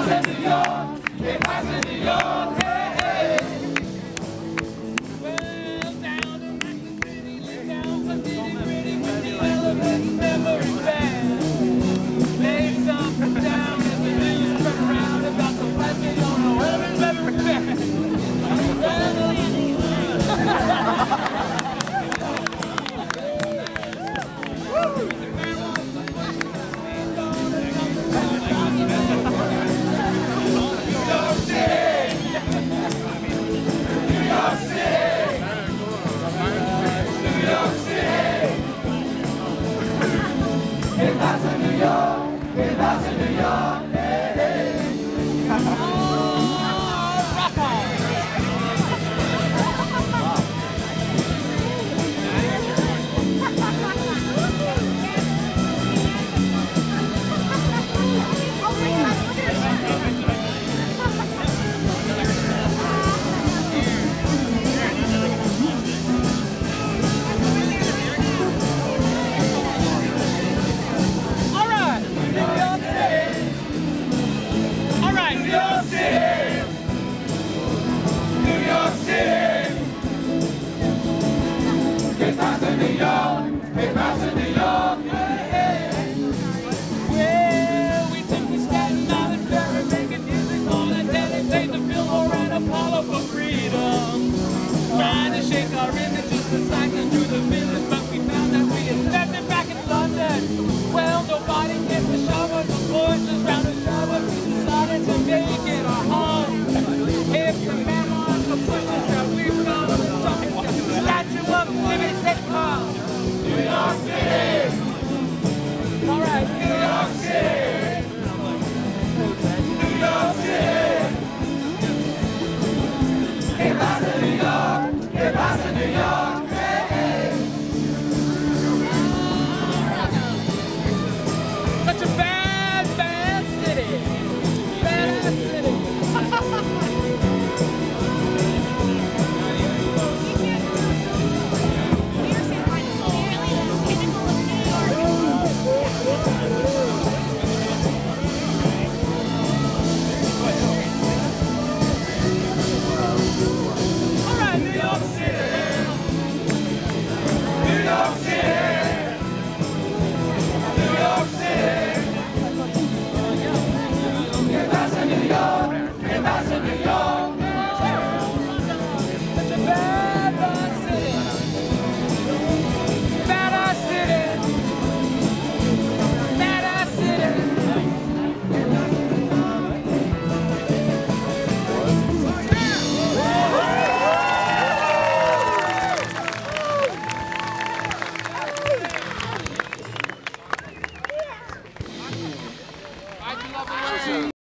pasa en New York? ¿Qué pasa en New York? Hey, hey. Well, down in Manhattan City, down some nitty gritty with the elevator memory band. Laid something down as the news spread around about the blessing on the elevator memory band. Well, nobody gets the shower, the boys just round the shower, we decided to make it.